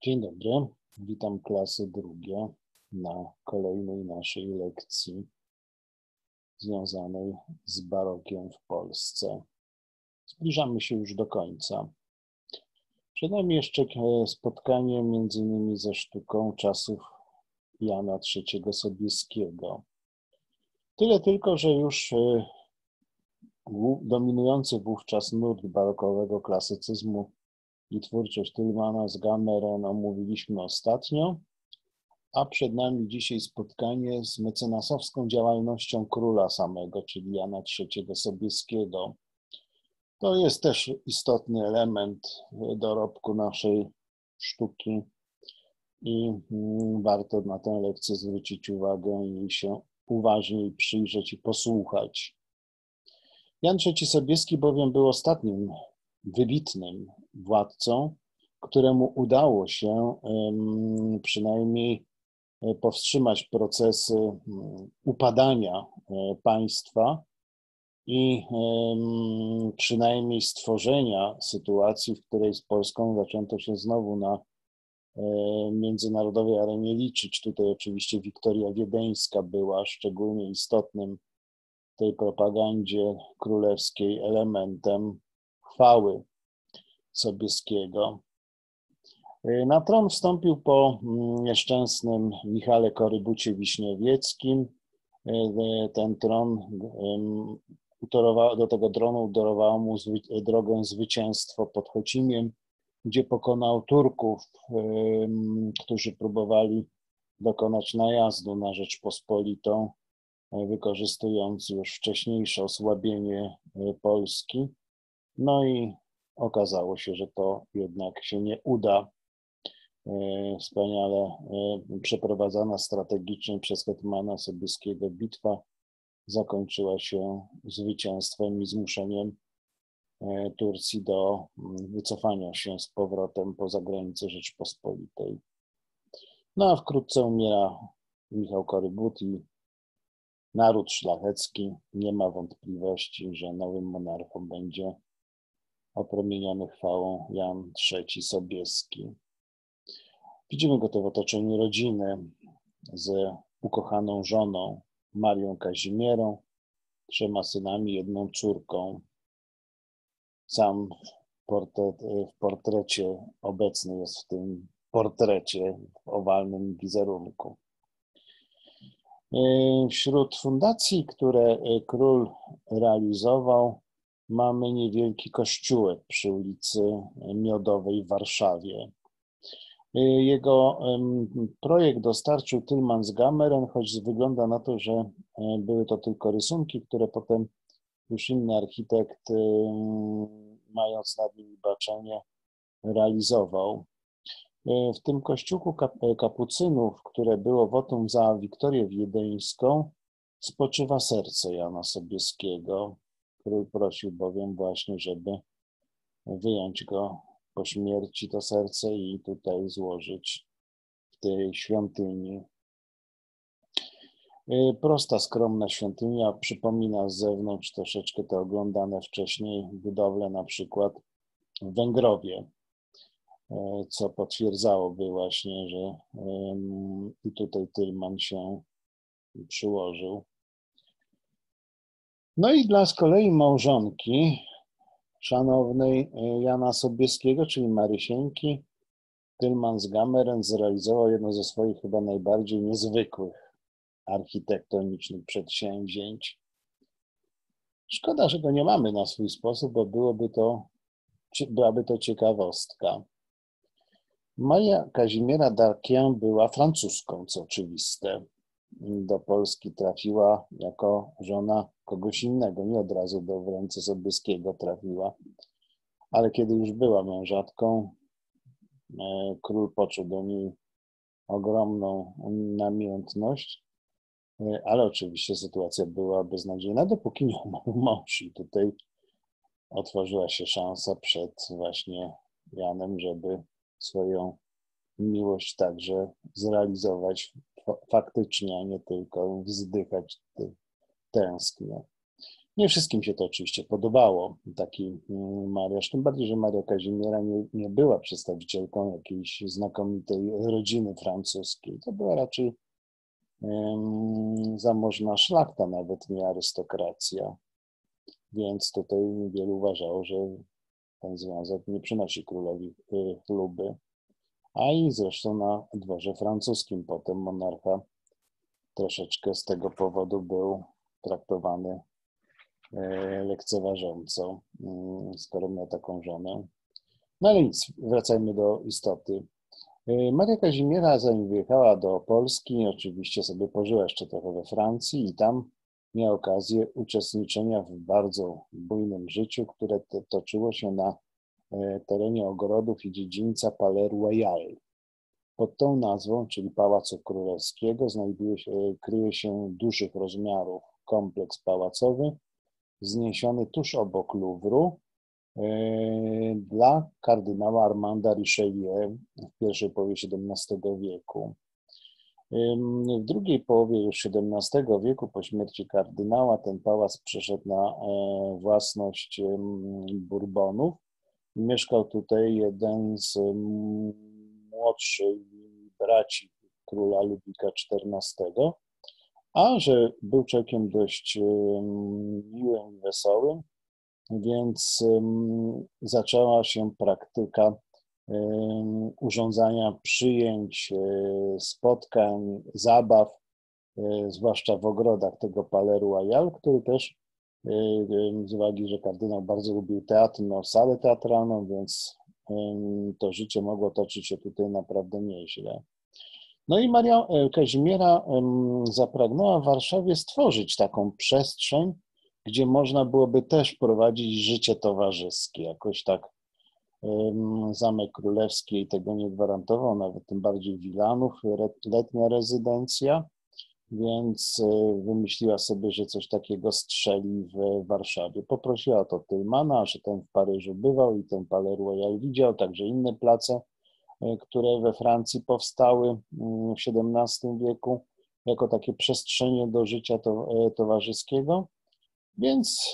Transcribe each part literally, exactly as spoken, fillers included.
Dzień dobry, witam klasy drugie na kolejnej naszej lekcji związanej z barokiem w Polsce. Zbliżamy się już do końca. Przed nami jeszcze spotkanie między innymi ze sztuką czasów Jana trzeciego Sobieskiego. Tyle tylko, że już dominujący wówczas nurt barokowego klasycyzmu i twórczość Tillmana z Gammeren omówiliśmy ostatnio, a przed nami dzisiaj spotkanie z mecenasowską działalnością króla samego, czyli Jana trzeciego Sobieskiego. To jest też istotny element dorobku naszej sztuki i warto na tę lekcję zwrócić uwagę i się uważniej przyjrzeć i posłuchać. Jan trzeci Sobieski bowiem był ostatnim wybitnym władcą, któremu udało się przynajmniej powstrzymać procesy upadania państwa i przynajmniej stworzenia sytuacji, w której z Polską zaczęto się znowu na międzynarodowej arenie liczyć. Tutaj oczywiście Wiktoria Wiedeńska była szczególnie istotnym w tej propagandzie królewskiej elementem chwały Sobieskiego. Na tron wstąpił po nieszczęsnym Michale Korybucie Wiśniowieckim. Ten tron, do tego tronu utorowało mu drogę zwycięstwo pod Chocimiem, gdzie pokonał Turków, którzy próbowali dokonać najazdu na Rzeczpospolitą, wykorzystując już wcześniejsze osłabienie Polski. No i okazało się, że to jednak się nie uda. Wspaniale przeprowadzana strategicznie przez hetmana Sobieskiego bitwa zakończyła się zwycięstwem i zmuszeniem Turcji do wycofania się z powrotem poza granice Rzeczpospolitej. No a wkrótce umiera Michał Korybut i naród szlachecki nie ma wątpliwości, że nowym monarchą będzie opromieniony chwałą Jan trzeci Sobieski. Widzimy go to w otoczeniu rodziny z ukochaną żoną Marią Kazimierą, trzema synami, jedną córką. Sam portret, w portrecie obecny jest w tym portrecie w owalnym wizerunku. Wśród fundacji, które król realizował, mamy niewielki kościółek przy ulicy Miodowej w Warszawie. Jego projekt dostarczył Tillman z Gammeren, choć wygląda na to, że były to tylko rysunki, które potem już inny architekt, mając nad nimi baczenie, realizował. W tym kościółku kapucynów, które było wotum za Wiktorię Wiedeńską, spoczywa serce Jana Sobieskiego. Król prosił bowiem właśnie, żeby wyjąć go po śmierci to serce i tutaj złożyć w tej świątyni. Prosta, skromna świątynia, przypomina z zewnątrz troszeczkę te oglądane wcześniej budowle, na przykład w Węgrowie, co potwierdzałoby właśnie, że i tutaj Tillman się przyłożył. No i dla z kolei małżonki szanownej Jana Sobieskiego, czyli Marysieńki, Tillman z Gammeren zrealizował jedno ze swoich chyba najbardziej niezwykłych architektonicznych przedsięwzięć. Szkoda, że go nie mamy na swój sposób, bo byłoby to, byłaby to ciekawostka. Maria Kazimiera d'Arquien była francuską, co oczywiste. Do Polski trafiła jako żona kogoś innego, nie od razu do w ręce Sobieskiego trafiła, ale kiedy już była mężatką, król poczuł do niej ogromną namiętność, ale oczywiście sytuacja była beznadziejna, dopóki nie umarł mąż i tutaj otworzyła się szansa przed właśnie Janem, żeby swoją miłość także zrealizować faktycznie, a nie tylko wzdychać tęsknię. Nie wszystkim się to oczywiście podobało, taki mariaż, tym bardziej, że Maria Kazimiera nie, nie była przedstawicielką jakiejś znakomitej rodziny francuskiej. To była raczej um, zamożna szlachta, nawet nie arystokracja. Więc tutaj wielu uważało, że ten związek nie przynosi królowi chluby. A i zresztą na dworze francuskim potem monarcha troszeczkę z tego powodu był traktowany lekceważąco, skoro miał taką żonę. No ale nic, wracajmy do istoty. Maria Kazimiera, zanim wyjechała do Polski, oczywiście sobie pożyła jeszcze trochę we Francji i tam miała okazję uczestniczenia w bardzo bujnym życiu, które toczyło się na terenie ogrodów i dziedzińca Palais Royal. Pod tą nazwą, czyli Pałacu Królewskiego, znajduje się, kryje się dużych rozmiarów kompleks pałacowy, wzniesiony tuż obok Luwru dla kardynała Armanda Richelieu w pierwszej połowie siedemnastego wieku. W drugiej połowie już siedemnastego wieku, po śmierci kardynała, ten pałac przeszedł na własność Bourbonów. Mieszkał tutaj jeden z młodszych braci króla Ludwika czternastego, a że był człowiekiem dość miłym i wesołym, więc zaczęła się praktyka urządzania przyjęć, spotkań, zabaw, zwłaszcza w ogrodach tego Palais Royal, który też z uwagi, że kardynał bardzo lubił teatr, miał salę teatralną, więc to życie mogło toczyć się tutaj naprawdę nieźle. No i Maria Kazimiera zapragnęła w Warszawie stworzyć taką przestrzeń, gdzie można byłoby też prowadzić życie towarzyskie. Jakoś tak Zamek Królewski jej tego nie gwarantował, nawet tym bardziej Wilanów, letnia rezydencja, więc wymyśliła sobie, że coś takiego strzeli w Warszawie. Poprosiła o to Tylmana, że ten w Paryżu bywał i ten Palais Royal widział, także inne place, które we Francji powstały w siedemnastym wieku jako takie przestrzenie do życia to, towarzyskiego, więc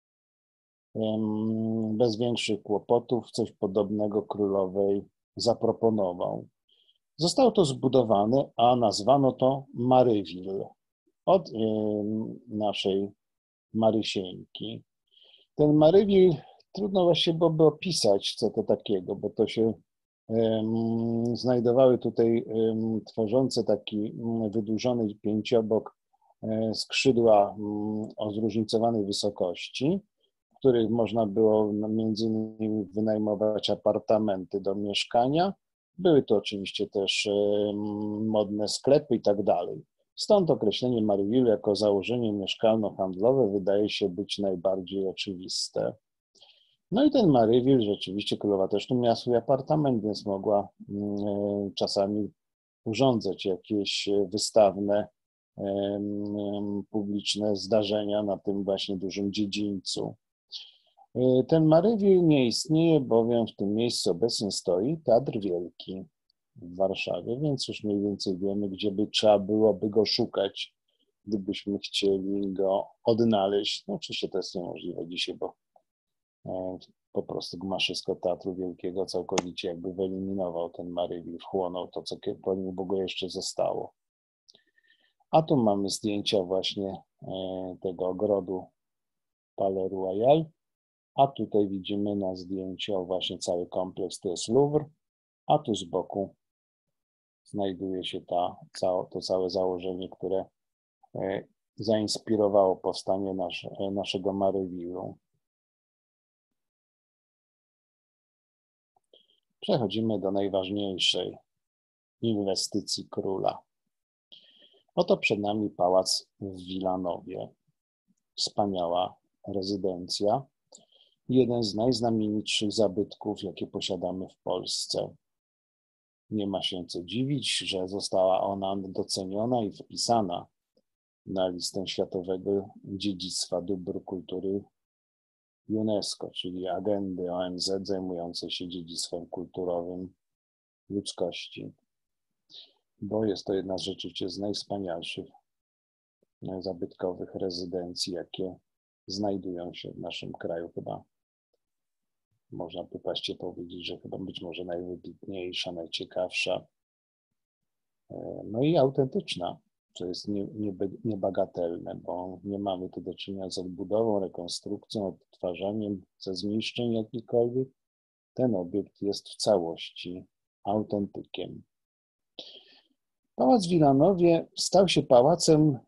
bez większych kłopotów coś podobnego królowej zaproponował. Zostało to zbudowane, a nazwano to Maryville od naszej Marysieńki. Ten Maryville trudno właściwie byłoby opisać, co to takiego, bo to się znajdowały tutaj tworzące taki wydłużony pięciobok skrzydła o zróżnicowanej wysokości, w których można było między innymi wynajmować apartamenty do mieszkania. Były to oczywiście też modne sklepy i tak dalej. Stąd określenie Maryville jako założenie mieszkalno-handlowe wydaje się być najbardziej oczywiste. No i ten Maryville, rzeczywiście królowa też tu miała swój apartament, więc mogła czasami urządzać jakieś wystawne, publiczne zdarzenia na tym właśnie dużym dziedzińcu. Ten Maryville nie istnieje, bowiem w tym miejscu obecnie stoi Teatr Wielki w Warszawie, więc już mniej więcej wiemy, gdzie by trzeba byłoby go szukać, gdybyśmy chcieli go odnaleźć. No oczywiście to jest niemożliwe dzisiaj, bo po prostu gmaszysko Teatru Wielkiego całkowicie jakby wyeliminował ten Maryville, wchłonął to, co po nim w ogóle jeszcze zostało. A tu mamy zdjęcia właśnie tego ogrodu Palais Royal, a tutaj widzimy na zdjęciu właśnie cały kompleks, to jest Louvre, a tu z boku znajduje się ta, to całe założenie, które zainspirowało powstanie nasz, naszego Maryville'u. Przechodzimy do najważniejszej inwestycji króla. Oto przed nami pałac w Wilanowie. Wspaniała rezydencja. Jeden z najznamienitszych zabytków, jakie posiadamy w Polsce. Nie ma się co dziwić, że została ona doceniona i wpisana na listę Światowego Dziedzictwa Dóbr Kultury UNESCO, czyli agendy O N Z zajmującej się dziedzictwem kulturowym ludzkości. Bo jest to jedna z rzeczywiście z najwspanialszych zabytkowych rezydencji, jakie znajdują się w naszym kraju. Chyba można by właściwie powiedzieć, że chyba być może najwybitniejsza, najciekawsza, no i autentyczna, co jest nie, nie, niebagatelne, bo nie mamy tu do czynienia z odbudową, rekonstrukcją, odtwarzaniem, ze zniszczeń jakichkolwiek. Ten obiekt jest w całości autentykiem. Pałac w Wilanowie stał się pałacem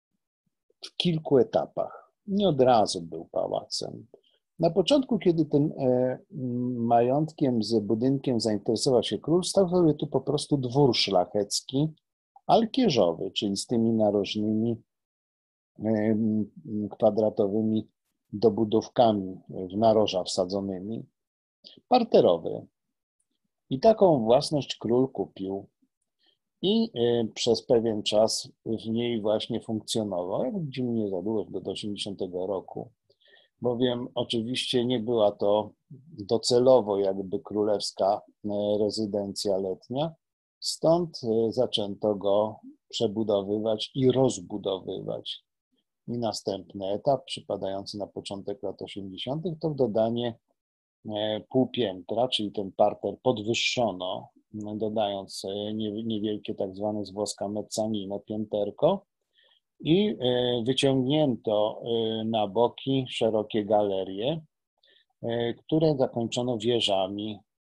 w kilku etapach. Nie od razu był pałacem. Na początku, kiedy tym e, majątkiem z budynkiem zainteresował się król, stał sobie tu po prostu dwór szlachecki, alkierzowy, czyli z tymi narożnymi, e, kwadratowymi dobudówkami w naroża wsadzonymi, parterowy. I taką własność król kupił i e, przez pewien czas w niej właśnie funkcjonował. Jak widzimy, nie za długo, do osiemdziesiątego roku. Bowiem oczywiście nie była to docelowo jakby królewska rezydencja letnia, stąd zaczęto go przebudowywać i rozbudowywać. I następny etap, przypadający na początek lat osiemdziesiątych, to dodanie półpiętra, czyli ten parter podwyższono, dodając niewielkie tak zwane z włoska mezzanino, pięterko, i wyciągnięto na boki szerokie galerie, które zakończono wieżami.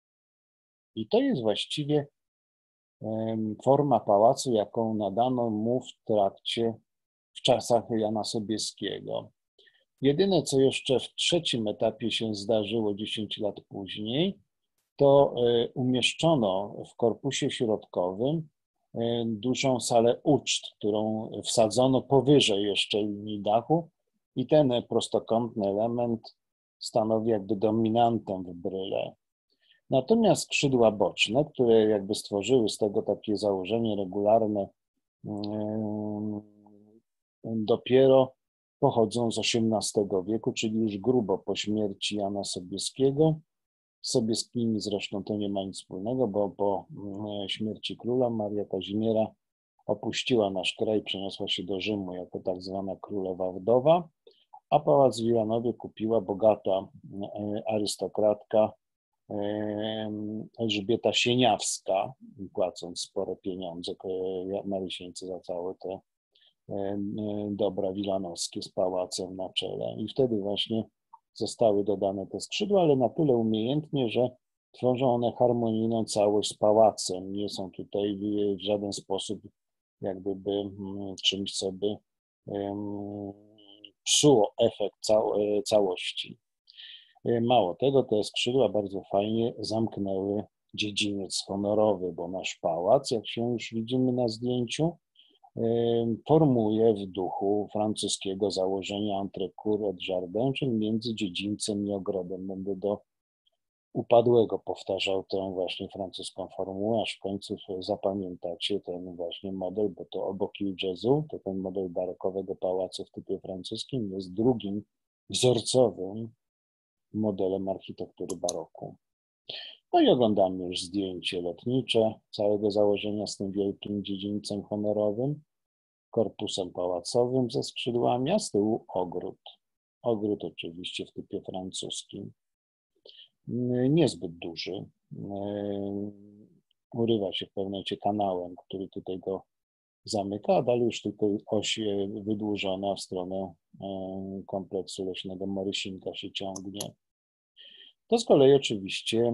I to jest właściwie forma pałacu, jaką nadano mu w trakcie, w czasach Jana Sobieskiego. Jedyne, co jeszcze w trzecim etapie się zdarzyło dziesięć lat później, to umieszczono w korpusie środkowym dużą salę uczt, którą wsadzono powyżej jeszcze linii dachu i ten prostokątny element stanowi jakby dominantę w bryle. Natomiast skrzydła boczne, które jakby stworzyły z tego takie założenie regularne, dopiero pochodzą z osiemnastego wieku, czyli już grubo po śmierci Jana Sobieskiego. Z Sobieskimi zresztą to nie ma nic wspólnego, bo po śmierci króla Maria Kazimiera opuściła nasz kraj, przeniosła się do Rzymu jako tak zwana królowa wdowa, a pałac w Wilanowie kupiła bogata arystokratka Elżbieta Sieniawska, płacąc spore pieniądze Marysieńce za całe te dobra wilanowskie z pałacem na czele. I wtedy właśnie zostały dodane te skrzydła, ale na tyle umiejętnie, że tworzą one harmonijną całość z pałacem. Nie są tutaj w żaden sposób jakby by czymś, co by psuło efekt całości. Mało tego, te skrzydła bardzo fajnie zamknęły dziedziniec honorowy, bo nasz pałac, jak się już widzimy na zdjęciu, formuje w duchu francuskiego założenia entrecôte et jardin, czyli między dziedzińcem i ogrodem. Będę do upadłego powtarzał tę właśnie francuską formułę, aż w końcu zapamiętacie ten właśnie model, bo to obok Ilgezu, to ten model barokowego pałacu w typie francuskim jest drugim wzorcowym modelem architektury baroku. No i oglądamy już zdjęcie lotnicze całego założenia z tym wielkim dziedzińcem honorowym, korpusem pałacowym ze skrzydłami, a z tyłu ogród. Ogród oczywiście w typie francuskim. Niezbyt duży. Urywa się w pewnym momencie kanałem, który tutaj go zamyka, a dalej już tylko oś wydłużona w stronę kompleksu leśnego Marysinka się ciągnie. To z kolei oczywiście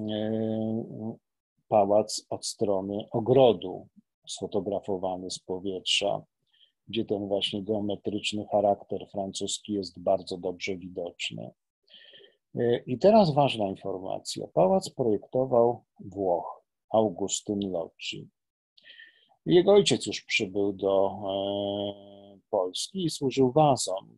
pałac od strony ogrodu, sfotografowany z powietrza, gdzie ten właśnie geometryczny charakter francuski jest bardzo dobrze widoczny. I teraz ważna informacja. Pałac projektował Włoch, Augustyn Locci. Jego ojciec już przybył do Polski i służył wazom.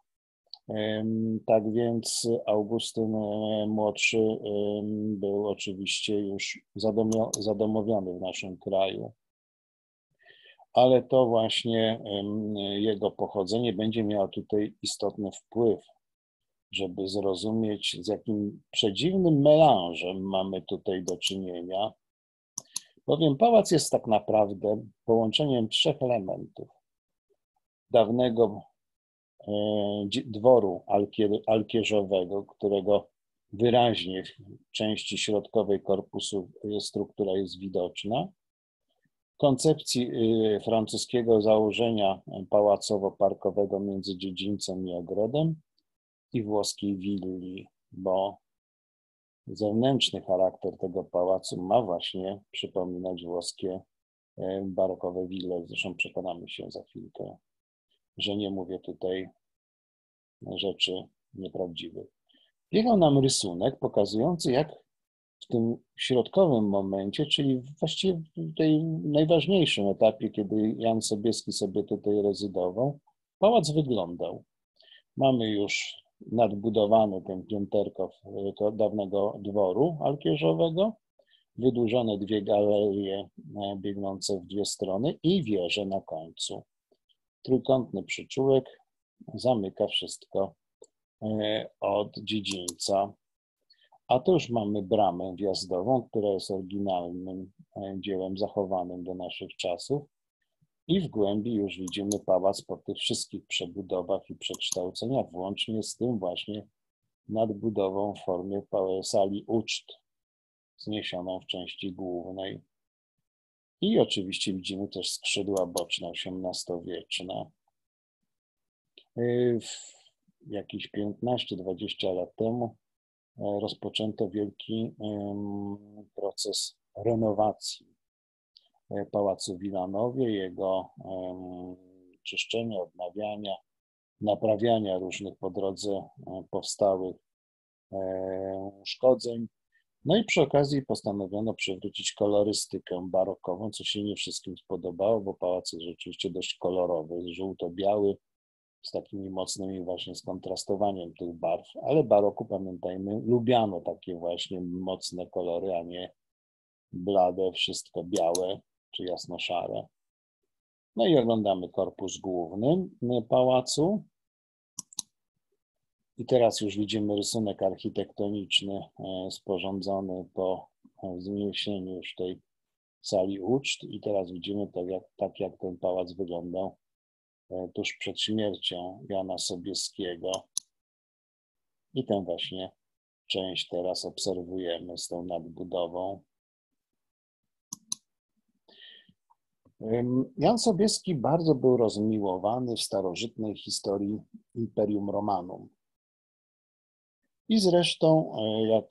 Tak więc Augustyn młodszy był oczywiście już zadomowiony w naszym kraju. Ale to właśnie jego pochodzenie będzie miało tutaj istotny wpływ, żeby zrozumieć, z jakim przedziwnym melanżem mamy tutaj do czynienia. Bowiem pałac jest tak naprawdę połączeniem trzech elementów. Dawnego dworu alkierzowego, którego wyraźnie w części środkowej korpusu struktura jest widoczna, koncepcji francuskiego założenia pałacowo-parkowego między dziedzińcem i ogrodem i włoskiej willi, bo zewnętrzny charakter tego pałacu ma właśnie przypominać włoskie barokowe wille. Zresztą przekonamy się za chwilkę, że nie mówię tutaj rzeczy nieprawdziwych. Biegał nam rysunek pokazujący, jak w tym środkowym momencie, czyli właściwie w tej najważniejszym etapie, kiedy Jan Sobieski sobie tutaj rezydował, pałac wyglądał. Mamy już nadbudowany ten pięterko dawnego dworu alkierzowego, wydłużone dwie galerie biegnące w dwie strony i wieżę na końcu. Trójkątny przyczółek zamyka wszystko od dziedzińca. A to już mamy bramę wjazdową, która jest oryginalnym dziełem zachowanym do naszych czasów. I w głębi już widzimy pałac po tych wszystkich przebudowach i przekształceniach, włącznie z tym właśnie nadbudową w formie sali uczt, zniesioną w części głównej. I oczywiście widzimy też skrzydła boczne osiemnastowieczne. Jakieś piętnaście dwadzieścia lat temu rozpoczęto wielki proces renowacji Pałacu w Wilanowie, jego czyszczenia, odnawiania, naprawiania różnych po drodze powstałych uszkodzeń. No i przy okazji postanowiono przywrócić kolorystykę barokową, co się nie wszystkim spodobało, bo pałac jest rzeczywiście dość kolorowy, żółto-biały, z takimi mocnymi właśnie skontrastowaniem tych barw, ale baroku, pamiętajmy, lubiano takie właśnie mocne kolory, a nie blade, wszystko białe czy jasno-szare. No i oglądamy korpus główny pałacu. I teraz już widzimy rysunek architektoniczny sporządzony po zniesieniu już tej sali uczt i teraz widzimy tak jak, tak, jak ten pałac wyglądał tuż przed śmiercią Jana Sobieskiego. I tę właśnie część teraz obserwujemy z tą nadbudową. Jan Sobieski bardzo był rozmiłowany w starożytnej historii Imperium Romanum. I zresztą, jak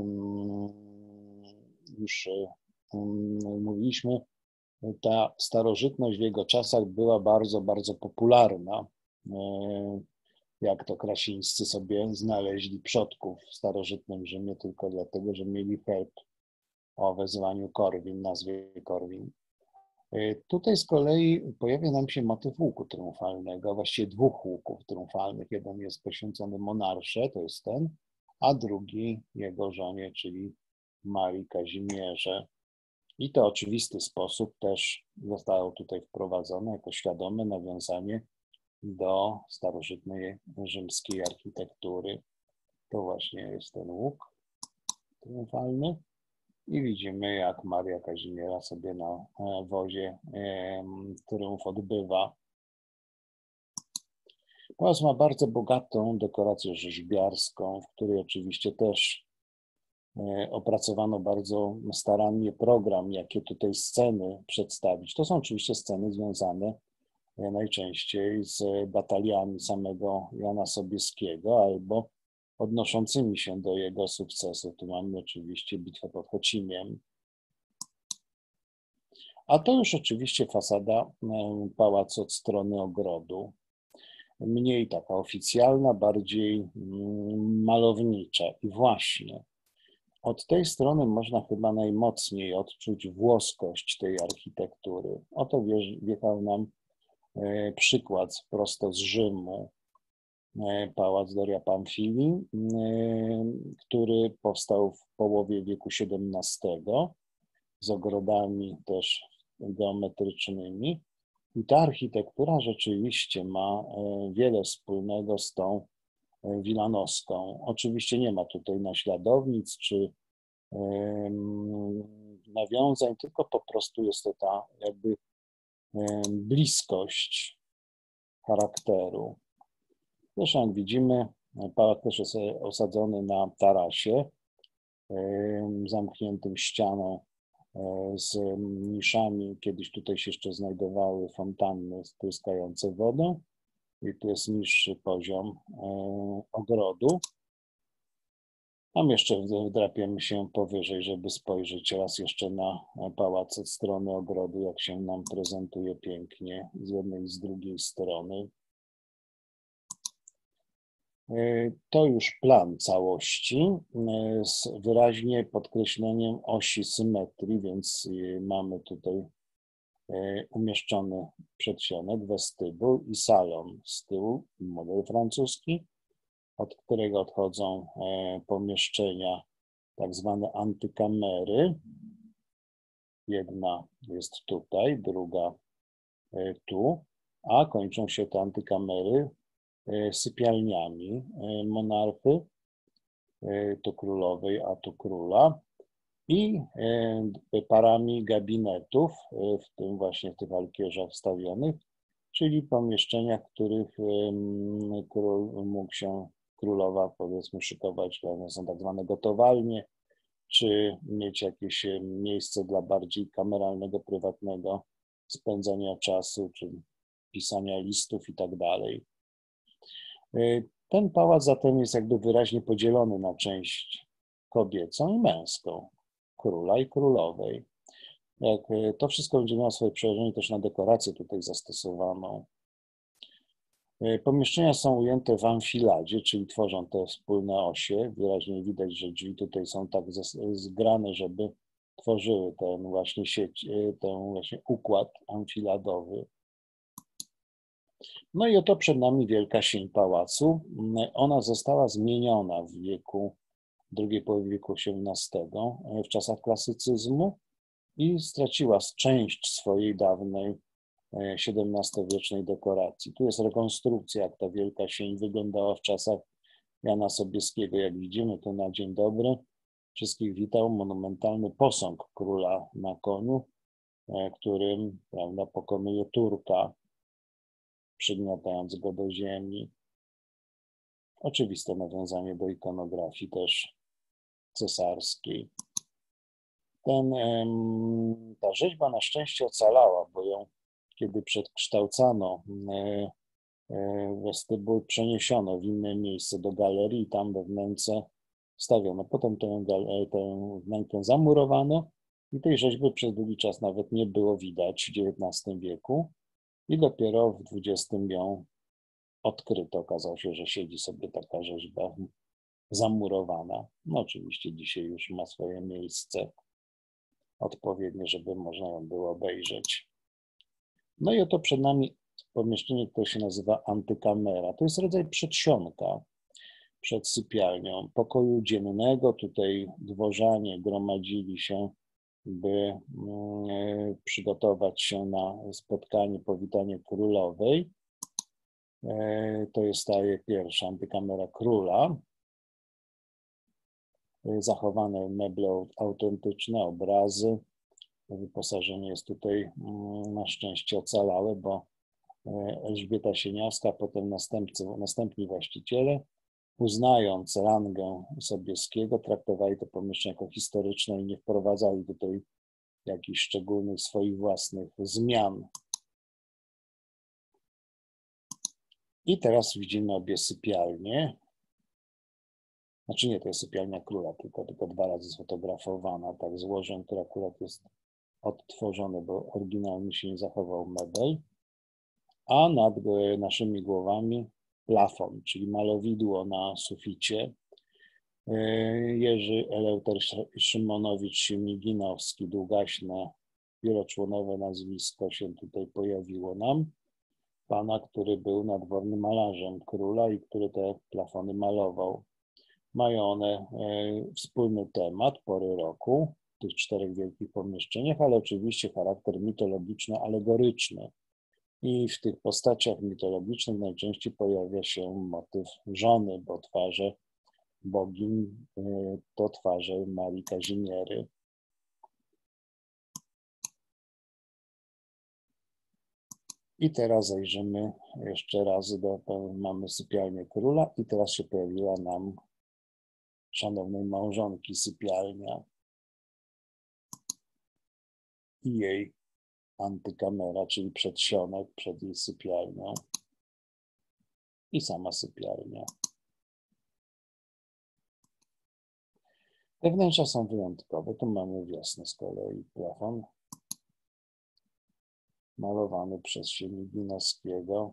już mówiliśmy, ta starożytność w jego czasach była bardzo, bardzo popularna. Jak to Krasińscy sobie znaleźli przodków w starożytnym Rzymie tylko dlatego, że mieli herb o wezwaniu Korwin, nazwie Korwin. Tutaj z kolei pojawia nam się motyw łuku triumfalnego, właściwie dwóch łuków triumfalnych. Jeden jest poświęcony monarsze, to jest ten, a drugi jego żonie, czyli Marii Kazimierze. I to w oczywisty sposób też zostało tutaj wprowadzone jako świadome nawiązanie do starożytnej rzymskiej architektury. To właśnie jest ten łuk triumfalny. I widzimy, jak Maria Kazimiera sobie na wozie triumf odbywa. Pałac ma bardzo bogatą dekorację rzeźbiarską, w której oczywiście też opracowano bardzo starannie program, jakie tutaj sceny przedstawić. To są oczywiście sceny związane najczęściej z bataliami samego Jana Sobieskiego albo odnoszącymi się do jego sukcesu. Tu mamy oczywiście bitwę pod Chocimiem. A to już oczywiście fasada pałacu od strony ogrodu. Mniej taka oficjalna, bardziej malownicza. I właśnie od tej strony można chyba najmocniej odczuć włoskość tej architektury. Oto wjechał nam przykład prosto z Rzymu. Pałac Doria Pamfili, który powstał w połowie wieku siedemnastego z ogrodami też geometrycznymi. I ta architektura rzeczywiście ma wiele wspólnego z tą wilanowską. Oczywiście nie ma tutaj naśladownic czy nawiązań, tylko po prostu jest to ta jakby bliskość charakteru. Zresztą jak widzimy, pałac też jest osadzony na tarasie, zamkniętym ścianą z niszami. Kiedyś tutaj się jeszcze znajdowały fontanny spryskające wodą i tu jest niższy poziom ogrodu. Tam jeszcze wdrapiemy się powyżej, żeby spojrzeć raz jeszcze na pałac od strony ogrodu, jak się nam prezentuje pięknie z jednej i z drugiej strony. To już plan całości z wyraźnie podkreśleniem osi symetrii, więc mamy tutaj umieszczony przedsionek, westybul i salon z tyłu, model francuski, od którego odchodzą pomieszczenia tak zwane antykamery. Jedna jest tutaj, druga tu, a kończą się te antykamery sypialniami monarchy, tu królowej, a tu króla, i parami gabinetów, w tym właśnie tych alkierzach wstawionych, czyli pomieszczeniach, w których król mógł się, królowa powiedzmy szykować, one są tak zwane gotowalnie, czy mieć jakieś miejsce dla bardziej kameralnego, prywatnego spędzania czasu, czy pisania listów i tak dalej. Ten pałac zatem jest jakby wyraźnie podzielony na część kobiecą i męską, króla i królowej. Jak to wszystko będzie miało swoje przełożenie też na dekorację tutaj zastosowaną. Pomieszczenia są ujęte w amfiladzie, czyli tworzą te wspólne osie. Wyraźnie widać, że drzwi tutaj są tak zgrane, żeby tworzyły ten właśnie sieć, ten właśnie układ amfiladowy. No i oto przed nami wielka sień pałacu. Ona została zmieniona w wieku, w drugiej połowie wieku osiemnastego, w czasach klasycyzmu i straciła część swojej dawnej siedemnastowiecznej dekoracji. Tu jest rekonstrukcja, jak ta wielka sień wyglądała w czasach Jana Sobieskiego. Jak widzimy, to na dzień dobry wszystkich witał monumentalny posąg króla na koniu, którym, prawda, pokonuje Turka, przygniatając go do ziemi. Oczywiste nawiązanie do ikonografii też cesarskiej. Ten, ta rzeźba na szczęście ocalała, bo ją, kiedy przedkształcano westybul, przeniesiono w inne miejsce do galerii i tam we wnęce wstawiono. Potem tę, tę wnękę zamurowano i tej rzeźby przez długi czas nawet nie było widać w dziewiętnastym wieku i dopiero w dwudziestym ją odkryto. Okazało się, że siedzi sobie taka rzeźba zamurowana. No oczywiście dzisiaj już ma swoje miejsce odpowiednie, żeby można ją było obejrzeć. No i oto przed nami pomieszczenie, które się nazywa antykamera. To jest rodzaj przedsionka przed sypialnią, pokoju dziennego. Tutaj dworzanie gromadzili się, by przygotować się na spotkanie, powitanie królowej. To jest ta pierwsza antykamera króla. Zachowane meble autentyczne, obrazy. Wyposażenie jest tutaj na szczęście ocalałe, bo Elżbieta Sieniawska, potem następcy, następni właściciele, uznając rangę Sobieskiego, traktowali to pomieszczenie jako historyczne i nie wprowadzali tutaj jakichś szczególnych swoich własnych zmian. I teraz widzimy obie sypialnie. Znaczy nie, to jest sypialnia króla, tylko, tylko dwa razy sfotografowana, tak złożem, który akurat jest odtworzony, bo oryginalnie się nie zachował mebel. A nad naszymi głowami plafon, czyli malowidło na suficie. Jerzy Eleuter Szymonowicz-Śmiginowski, długaśne, wieloczłonowe nazwisko się tutaj pojawiło nam. Pana, który był nadwornym malarzem króla i który te plafony malował. Mają one wspólny temat, pory roku, w tych czterech wielkich pomieszczeniach, ale oczywiście charakter mitologiczno-alegoryczny. I w tych postaciach mitologicznych najczęściej pojawia się motyw żony, bo twarze bogiń to twarze Marii Kazimiery. I teraz zajrzymy jeszcze raz do, mamy sypialnię króla i teraz się pojawiła nam szanownej małżonki sypialnia i jej antykamera, czyli przedsionek przed jej sypialnią i sama sypialnia. Te wnętrza są wyjątkowe. Tu mamy wiosnę z kolei, plafon malowany przez Siemiginowskiego.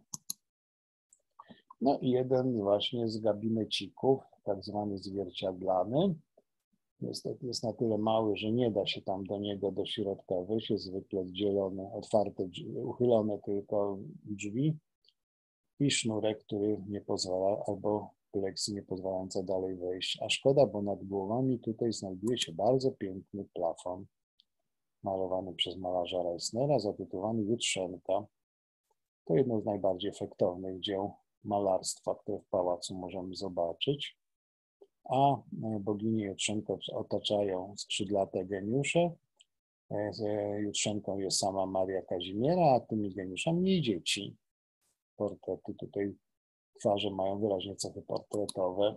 No i jeden właśnie z gabinecików, tak zwany zwierciadlany. Niestety jest na tyle mały, że nie da się tam do niego do środka wyjść. Jest zwykle zdzielone, otwarte, uchylone tylko drzwi i sznurek, który nie pozwala, albo pleksy nie pozwalające dalej wejść. A szkoda, bo nad głowami tutaj znajduje się bardzo piękny plafon malowany przez malarza Reisnera, zatytułowany Jutrzenka. To jedno z najbardziej efektownych dzieł malarstwa, które w pałacu możemy zobaczyć. A boginię Jutrzenkę otaczają skrzydlate geniusze. Jutrzenką jest sama Maria Kazimiera, a tymi geniuszami jej dzieci. Portrety tutaj, twarze mają wyraźnie cechy portretowe.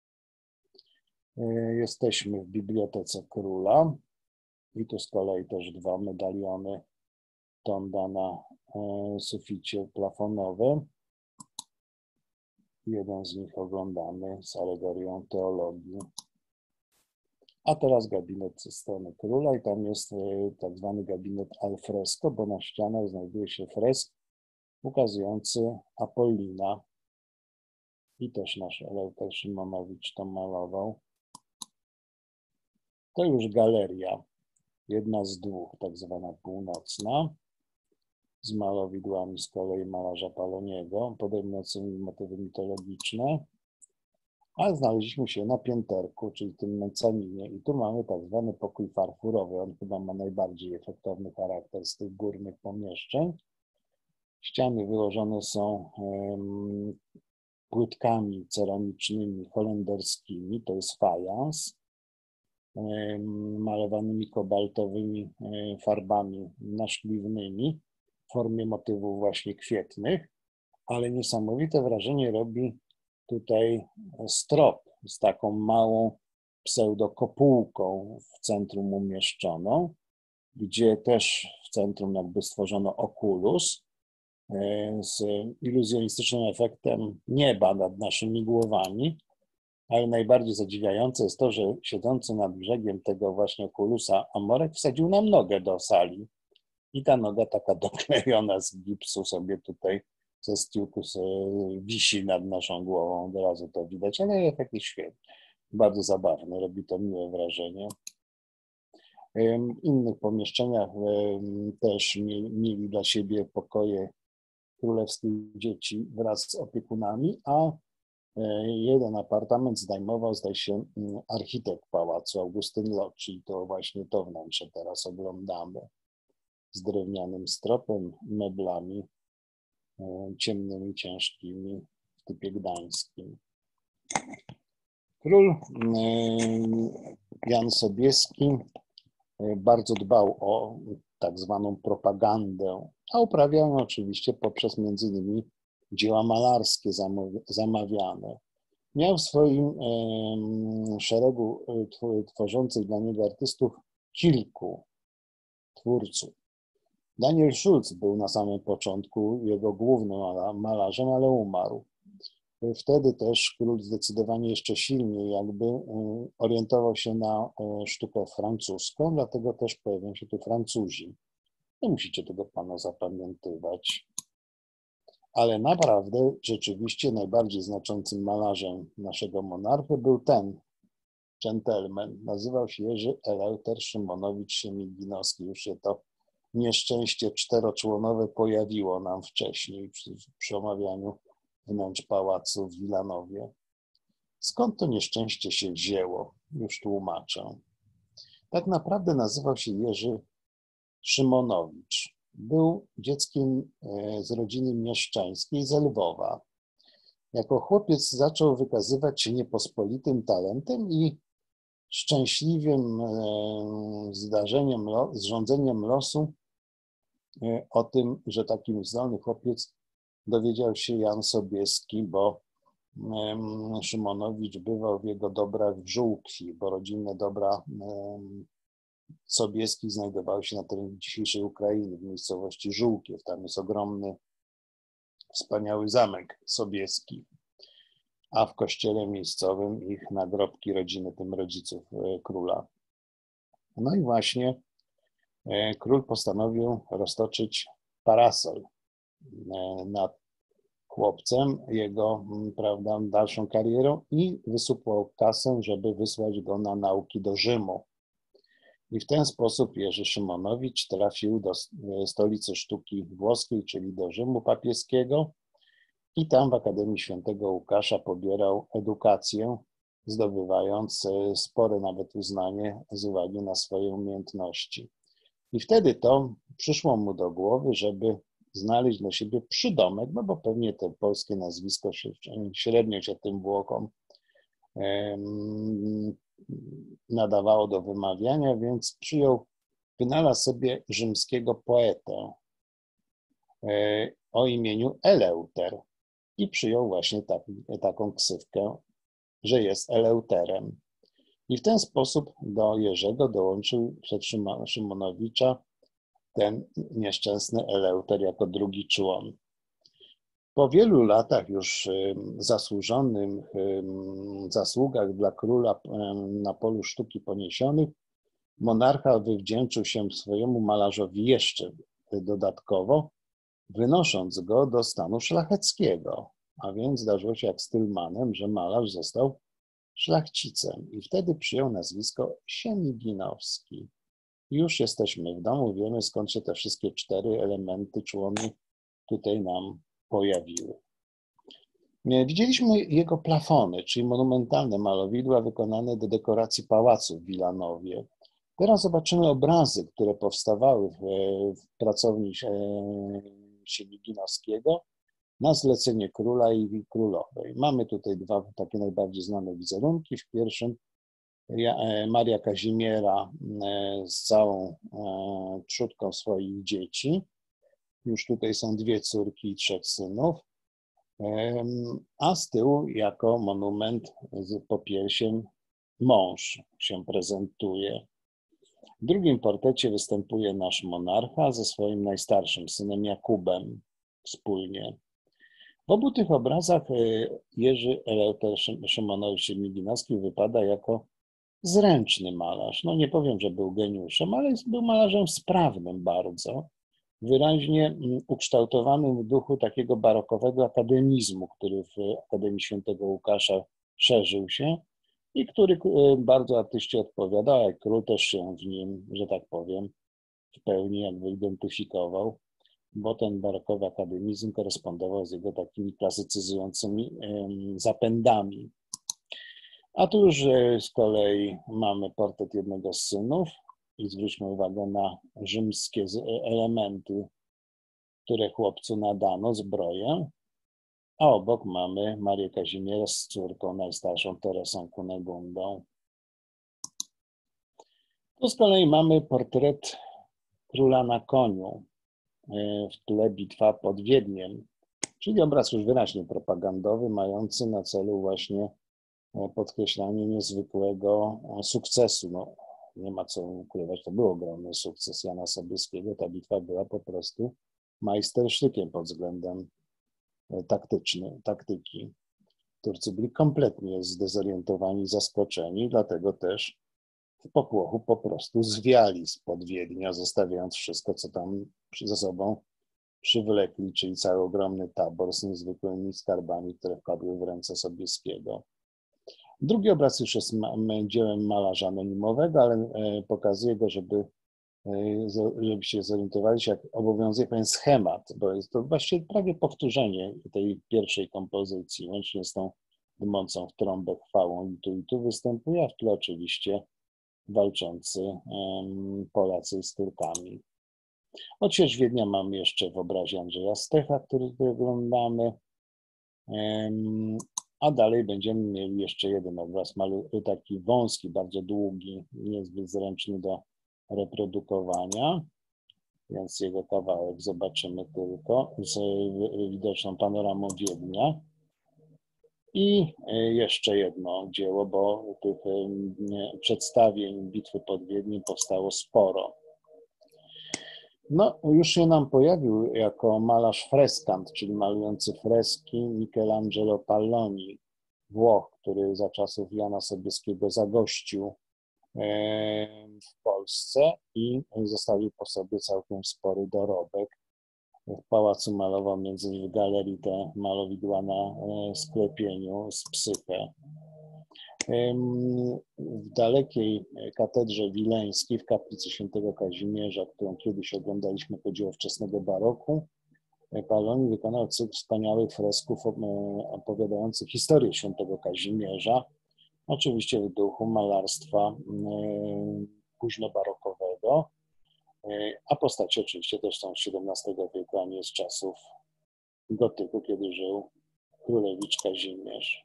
Jesteśmy w Bibliotece Króla i tu z kolei też dwa medaliony Tonda na suficie plafonowym. Jeden z nich oglądamy z alegorią teologii. A teraz gabinet ze strony króla i tam jest tak zwany gabinet al fresco, bo na ścianach znajduje się fresk ukazujący Apollina. I też nasz Eleuter Szymonowicz to malował. To już galeria, jedna z dwóch, tak zwana północna, z malowidłami z kolei malarza Paloniego, podejmującymi motywy mitologiczne. Ale znaleźliśmy się na pięterku, czyli tym mezzaninie i tu mamy tak zwany pokój farfurowy. On chyba ma najbardziej efektowny charakter z tych górnych pomieszczeń. Ściany wyłożone są um, płytkami ceramicznymi holenderskimi, to jest fajans, um, malowanymi kobaltowymi um, farbami naszkliwnymi w formie motywów właśnie kwietnych, ale niesamowite wrażenie robi tutaj strop z taką małą pseudokopułką w centrum umieszczoną, gdzie też w centrum jakby stworzono okulus z iluzjonistycznym efektem nieba nad naszymi głowami, ale najbardziej zadziwiające jest to, że siedzący nad brzegiem tego właśnie okulusa Amorek wsadził nam nogę do sali i ta noga taka doklejona z gipsu sobie tutaj ze stiuku wisi nad naszą głową, od razu to widać, ale efekt jest świetny, bardzo zabawny, robi to miłe wrażenie. W innych pomieszczeniach też mieli dla siebie pokoje królewskich dzieci wraz z opiekunami, a jeden apartament zdejmował, zdaje się, architekt pałacu Augustyn Lot, czyli to właśnie to wnętrze teraz oglądamy, z drewnianym stropem, meblami ciemnymi, ciężkimi w typie gdańskim. Król Jan Sobieski bardzo dbał o tak zwaną propagandę, a uprawiał ją oczywiście poprzez między innymi dzieła malarskie zamawiane. Miał w swoim szeregu tworzących dla niego artystów kilku twórców. Daniel Schulz był na samym początku jego głównym malarzem, ale umarł. Wtedy też król zdecydowanie jeszcze silniej jakby orientował się na sztukę francuską, dlatego też pojawią się tu Francuzi. Nie musicie tego pana zapamiętywać. Ale naprawdę rzeczywiście najbardziej znaczącym malarzem naszego monarchy był ten dżentelmen. Nazywał się Jerzy Eleuter Szymonowicz Siemiginowski. Już się to nieszczęście czteroczłonowe pojawiło nam wcześniej przy, przy omawianiu wnętrz pałacu w Wilanowie. Skąd to nieszczęście się wzięło? Już tłumaczę. Tak naprawdę nazywał się Jerzy Szymonowicz. Był dzieckiem z rodziny mieszczańskiej z Lwowa. Jako chłopiec zaczął wykazywać się niepospolitym talentem i szczęśliwym zdarzeniem, zrządzeniem losu o tym, że taki zdolny chłopiec dowiedział się Jan Sobieski, bo Szymonowicz bywał w jego dobrach w Żółkwi, bo rodzinne dobra Sobieskich znajdowały się na terenie dzisiejszej Ukrainy, w miejscowości Żółkiew. Tam jest ogromny, wspaniały zamek Sobieski, a w kościele miejscowym ich nagrobki rodziny, tym rodziców króla. No i właśnie król postanowił roztoczyć parasol nad chłopcem, jego, prawda, dalszą karierą i wysupłał kasę, żeby wysłać go na nauki do Rzymu. I w ten sposób Jerzy Szymonowicz trafił do stolicy sztuki włoskiej, czyli do Rzymu papieskiego, i tam w Akademii Świętego Łukasza pobierał edukację, zdobywając spore nawet uznanie z uwagi na swoje umiejętności. I wtedy to przyszło mu do głowy, żeby znaleźć dla siebie przydomek, no bo pewnie to polskie nazwisko się, średnio się tym Włochom nadawało do wymawiania, więc przyjął, wynalazł sobie rzymskiego poetę o imieniu Eleuter i przyjął właśnie taki, taką ksywkę, że jest Eleuterem. I w ten sposób do Jerzego dołączył przed Szymonowicza ten nieszczęsny Eleuter jako drugi człon. Po wielu latach już zasłużonych zasługach dla króla na polu sztuki poniesionych, monarcha wywdzięczył się swojemu malarzowi jeszcze dodatkowo, wynosząc go do stanu szlacheckiego. A więc zdarzyło się jak z Tylmanem, że malarz został szlachcicem i wtedy przyjął nazwisko Siemiginowski. Już jesteśmy w domu, wiemy, skąd się te wszystkie cztery elementy, człony tutaj nam pojawiły. Widzieliśmy jego plafony, czyli monumentalne malowidła wykonane do dekoracji pałacu w Wilanowie. Teraz zobaczymy obrazy, które powstawały w, w pracowni Siemiginowskiego na zlecenie króla i królowej. Mamy tutaj dwa takie najbardziej znane wizerunki. W pierwszym Maria Kazimiera z całą trzódką swoich dzieci. Już tutaj są dwie córki i trzech synów. A z tyłu jako monument z popiersiem mąż się prezentuje. W drugim portrecie występuje nasz monarcha ze swoim najstarszym synem Jakubem wspólnie. W obu tych obrazach Jerzy Eleuter Szymonowicz-Siemiginowski wypada jako zręczny malarz. No nie powiem, że był geniuszem, ale był malarzem sprawnym bardzo, wyraźnie ukształtowanym w duchu takiego barokowego akademizmu, który w Akademii Świętego Łukasza szerzył się i który bardzo artyście odpowiadał, a król też się w nim, że tak powiem, w pełni jakby identyfikował, bo ten barokowy akademizm korespondował z jego takimi klasycyzującymi zapędami. A tu już z kolei mamy portret jednego z synów i zwróćmy uwagę na rzymskie elementy, które chłopcu nadano, zbroję, a obok mamy Marię Kazimierę z córką najstarszą Teresą Kunegundą. Tu z kolei mamy portret króla na koniu, w tle bitwa pod Wiedniem, czyli obraz już wyraźnie propagandowy, mający na celu właśnie podkreślanie niezwykłego sukcesu. No, nie ma co ukrywać, to był ogromny sukces Jana Sobieskiego. Ta bitwa była po prostu majstersztykiem pod względem taktycznym, taktyki. Turcy byli kompletnie zdezorientowani, zaskoczeni, dlatego też w popłochu po prostu zwiali spod Wiednia, zostawiając wszystko, co tam ze sobą przywlekli, czyli cały ogromny tabor z niezwykłymi skarbami, które wpadły w ręce Sobieskiego. Drugi obraz już jest dziełem malarza anonimowego, ale pokazuje go, żeby, żebyście zorientowali się, jak obowiązuje pewien schemat, bo jest to właściwie prawie powtórzenie tej pierwszej kompozycji, łącznie z tą dmącą w trąbę chwałą i tu i tu występuje, a w tle oczywiście walczący Polacy z Turkami. Odsiecz Wiednia mamy jeszcze w obrazie Andrzeja Stecha, który tu oglądamy. A dalej będziemy mieli jeszcze jeden obraz, taki wąski, bardzo długi, niezbyt zręczny do reprodukowania. więc jego kawałek zobaczymy tylko z widoczną panoramą Wiednia. I jeszcze jedno dzieło, bo tych przedstawień Bitwy pod Wiedniem powstało sporo. No, już się nam pojawił jako malarz freskant, czyli malujący freski, Michelangelo Palloni, Włoch, który za czasów Jana Sobieskiego zagościł w Polsce i zostawił po sobie całkiem spory dorobek. W pałacu malował między innymi w galerii te malowidła na sklepieniu z Psyche. W dalekiej katedrze wileńskiej, w kaplicy świętego Kazimierza, którą kiedyś oglądaliśmy, to dzieło wczesnego baroku, Palloni wykonał cykl wspaniałych fresków opowiadających historię świętego Kazimierza, oczywiście w duchu malarstwa późnobarokowego, a postacie oczywiście też są z siedemnastego wieku, a nie z czasów gotyku, kiedy żył królewicz Kazimierz.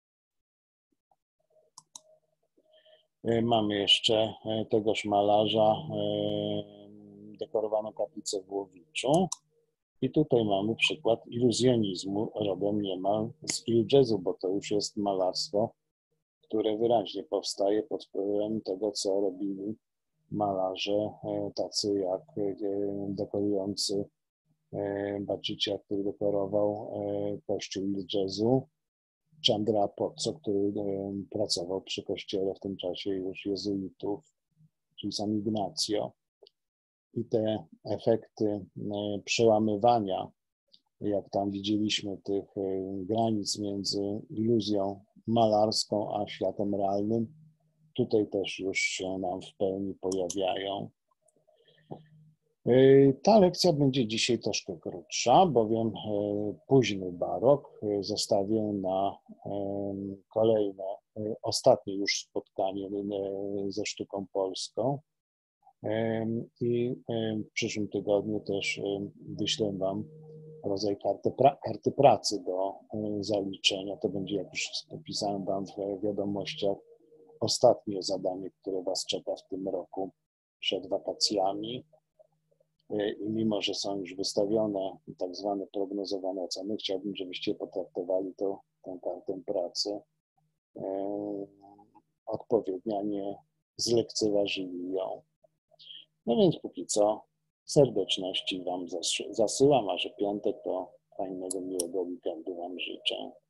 Mamy jeszcze tegoż malarza dekorowaną kaplicę w Łowiczu. I tutaj mamy przykład iluzjonizmu, rodem niemal z il jazzu, bo to już jest malarstwo, które wyraźnie powstaje pod wpływem tego, co robili malarze tacy jak dekorujący Bacicia, który dekorował kościół il jazzu, czy Andrea Pozzo, który pracował przy kościele w tym czasie już jezuitów, czyli San Ignacio. I te efekty przełamywania, jak tam widzieliśmy, tych granic między iluzją malarską a światem realnym, tutaj też już się nam w pełni pojawiają. Ta lekcja będzie dzisiaj troszkę krótsza, bowiem późny barok zostawię na kolejne, ostatnie już spotkanie ze sztuką polską. I w przyszłym tygodniu też wyślę Wam rodzaj karty, pra, karty pracy do zaliczenia. To będzie, jak już opisałem Wam w wiadomościach, ostatnie zadanie, które Was czeka w tym roku przed wakacjami. I mimo, że są już wystawione tak zwane prognozowane oceny, chciałbym, żebyście potraktowali to, tę kartę pracy odpowiednio, a nie zlekceważyli ją. No więc póki co serdeczności Wam zasyłam, a że piątek to fajnego, miłego weekendu Wam życzę.